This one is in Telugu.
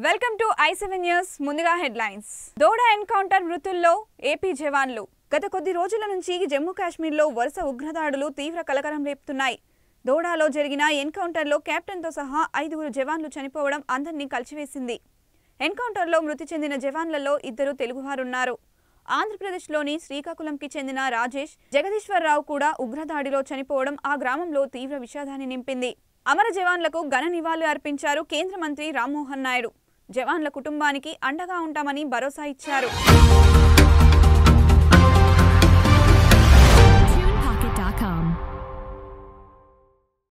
Welcome to i7 news. ముందుగా హెడ్లైన్స్. దోడ ఎన్కౌంటర్ మృతుల్లో ఏపీ జవాన్లు. గత కొద్ది రోజుల నుంచి జమ్మూ కాశ్మీర్లో వరుస ఉగ్రదాడులు తీవ్ర కలకలం రేపుతున్నాయి. దోడాలో జరిగిన ఎన్కౌంటర్లో కెప్టెన్తో సహా 5 జవాన్లు చనిపోవడం అందరినీ కలిచివేసింది. ఎన్కౌంటర్లో మృతి చెందిన జవాన్లలో 2 తెలుగువారున్నారు. ఆంధ్రప్రదేశ్లోని శ్రీకాకుళంకి చెందిన రాజేష్, జగదీశ్వరరావు కూడా ఉగ్రదాడిలో చనిపోవడం ఆ గ్రామంలో తీవ్ర విషాదాన్ని నింపింది. అమర జవాన్లకు ఘన నివాళులు అర్పించారు కేంద్ర మంత్రి రామ్మోహన్ నాయుడు. జవాన్ల కుటుంబానికి అండగా ఉంటామని భరోసా ఇచ్చారు.